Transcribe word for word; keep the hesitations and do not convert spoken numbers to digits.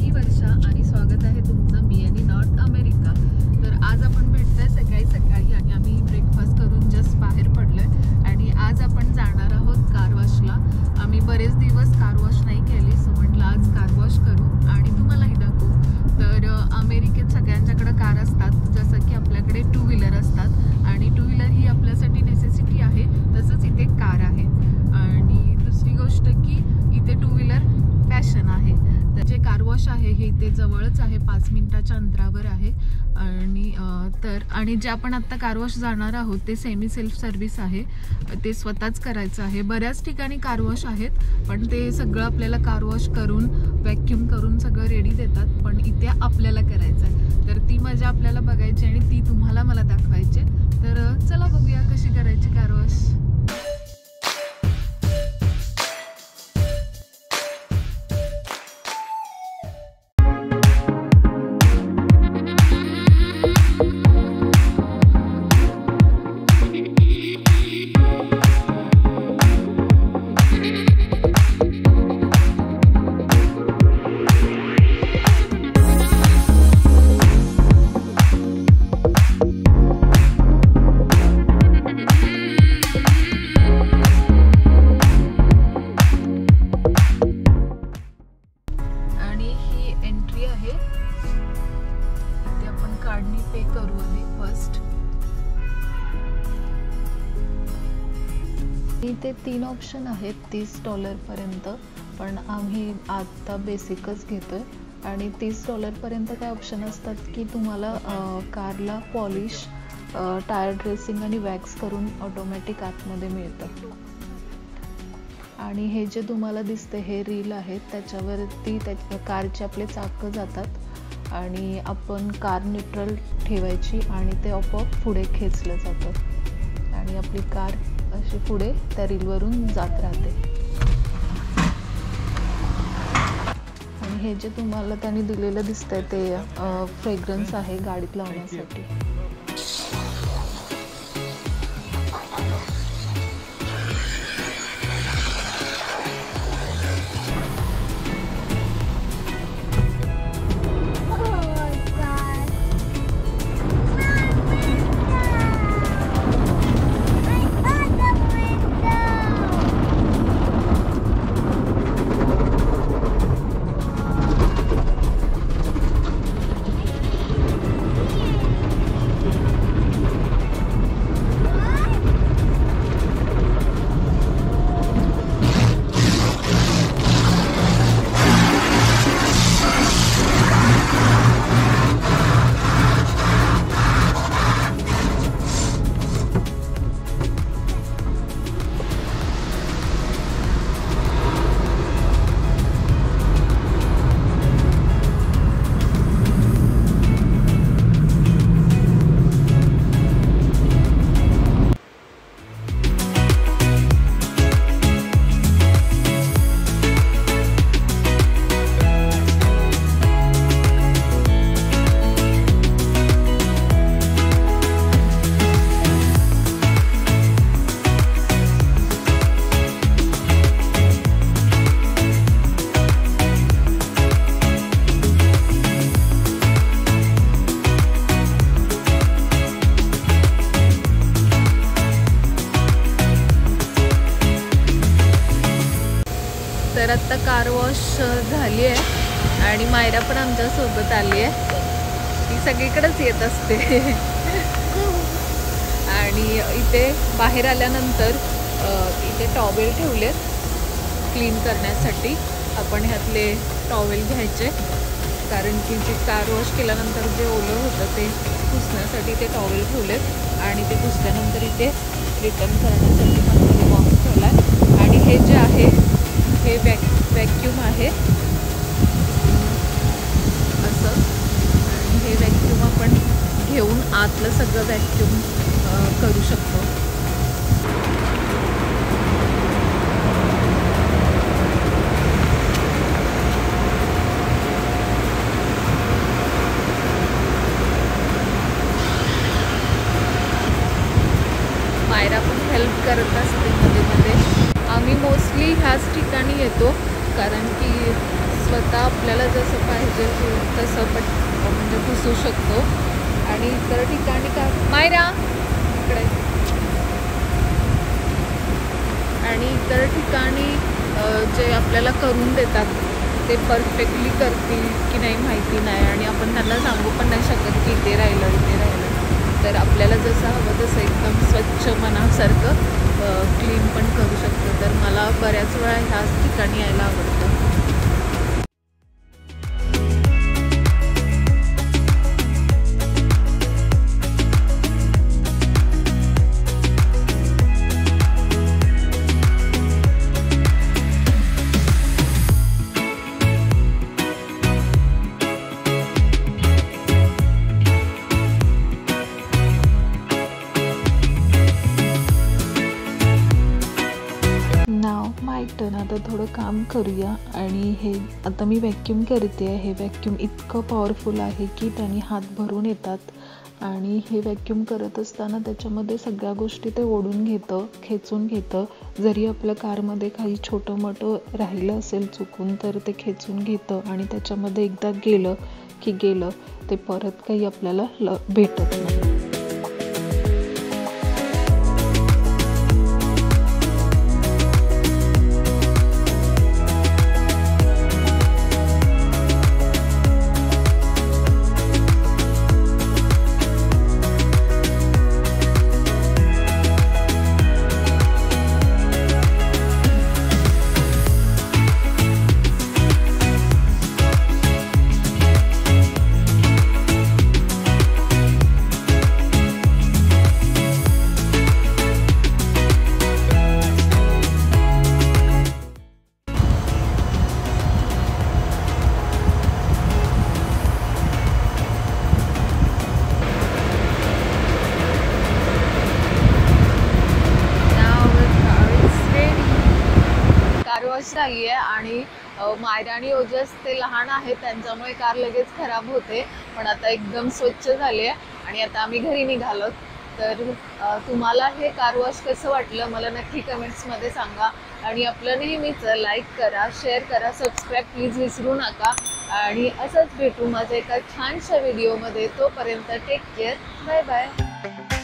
मी वर्षा आणि स्वागत आहे तुमचं मी आणि नॉर्थ अमेरिका। तर आज आपण भेटतोय सकाळी सकाळी आणि आम्ही ब्रेकफास्ट करून जस्ट बाहेर पडलोय आणि आज आपण जाणार आहोत कार वॉशला। आम्ही बरेच दिवस कार वॉश नाही केली, सो म्हटलं आज कार वॉश करू आणि तुम्हालाही दाखवू। तर अमेरिकेत सगळ्यांच्याकडे कार असतात, जसं की आपल्याकडे टू व्हीलर असतात आणि टू व्हीलर ही आपल्यासाठी नेसेसिटी आहे, तसंच इथे कार आहे। आणि दुसरी गोष्ट की इथे टू व्हीलर पॅशन आहे। तर जे कार वॉश आहे हे इथे जवळच आहे, पाच मिनिटाच्या अंतरावर आहे। आणि तर आणि जे आपण आत्ता कार वॉश जाणार आहोत ते सेमी सेल्फ सर्व्हिस आहे, ते स्वतःच करायचं आहे। बऱ्याच ठिकाणी कार वॉश आहेत, पण ते सगळं आपल्याला कार वॉश करून व्हॅक्यूम करून सगळं रेडी देतात, पण इथे आपल्याला करायचं आहे। तर ती मजा आपल्याला बघायची आणि ती तुम्हाला मला दाखवायची। तर चला बघूया कशी करायची कार वॉश। पे करू आधी फर्स्ट। इथे तीन ऑप्शन आहेत तीस डॉलर पर्यंत, पण आम्ही आता बेसिकच घेतोय। आणि तीस डॉलर पर्यंत काय ऑप्शन असतात की तुम्हाला कारला पॉलिश, टायर ड्रेसिंग आणि वॅक्स करून ऑटोमॅटिक आतमध्ये मिळतं। आणि हे जे तुम्हाला दिसते हे रील आहेत, त्याच्यावरती त्या कारचे आपले चाक जातात आणि आपण कार न्यूट्रल ठेवायची आणि ते आपोआप पुढे खेचलं जातं आणि आपली कार अशी पुढे त्या रीलवरून जात राहते। आणि हे जे तुम्हाला त्यांनी दिलेलं दिसतंय ते फ्रेग्रन्स आहे गाडीत लावण्यासाठी। तर आत्ता कार वॉश झाली आहे आणि मायरा पण आमच्या सोबत आली आहे, ती सगळीकडेच येत असते। आणि इथे बाहेर आल्यानंतर इथे टॉवेल ठेवलेत क्लीन करण्यासाठी। आपण ह्यातले टॉवेल घ्यायचे, कारण की जी कार वॉश केल्यानंतर जे ओलं होतं ते पुसण्यासाठी ते टॉवेल ठेवलेत आणि ते पुसल्यानंतर इथे रिटर्न करण्यासाठी पण इथे बॉक्स ठेवला आहे। आणि हे जे आहे हे वॅक वॅक्यूम आहे असं, आणि हे वॅक्यूम आपण घेऊन आतलं सगळं वॅक्यूम करू शकतो। मायरा पण हेल्प करत असते मध्ये मध्ये। आम्ही मोस्टली ह्याच ठिकाणी येतो, कारण की स्वतः आपल्या आपल्याला जसं पाहिजे तसं पट म्हणजे पुसू शकतो. आणि इतर ठिकाणी का मायरा इकडे आणि इतर ठिकाणी जे आपल्याला करून देतात ते परफेक्टली करतील की नाही माहिती नाही. आणि आपण त्यांना सांगू पण नाही शकत की इथे राहिलं इथे राहिलं. तर आपल्याला जसं हवं तसं एकदम स्वच्छ मनासारखं क्लीन पण करू शकतो. तर मला बऱ्याच वेळा ह्याच ठिकाणी यायला आवडतं. टर्न आता थोडं काम करूया. आणि हे आता मी व्हॅक्यूम करते आहे. हे व्हॅक्यूम इतकं पॉवरफुल आहे की त्यांनी हात भरून येतात. आणि हे व्हॅक्यूम करत असताना त्याच्यामध्ये सगळ्या गोष्टी ते ओढून घेतं, खेचून घेतं. जरी आपल्या कारमध्ये काही छोटं मोठं राहिलं असेल चुकून तर ते खेचून घेतं. आणि त्याच्यामध्ये एकदा गेलं की गेलं ते परत काही आपल्याला ल भेटत नाही. झाली आहे. आणि मायरा आणि ओजस ते लहान आहेत त्यांच्यामुळे कार लगेच खराब होते. पण आता एकदम स्वच्छ झाली आहे. आणि आता आम्ही घरी निघालो. तर तुम्हाला हे कार वॉश कसं वाटलं मला नक्की कमेंट्समध्ये सांगा. आणि आपलं नेहमीचं लाईक करा, शेअर करा, सबस्क्राईब प्लीज विसरू नका. आणि असंच भेटू माझ्या एका छानशा व्हिडिओमध्ये. तोपर्यंत टेक केअर, बाय बाय.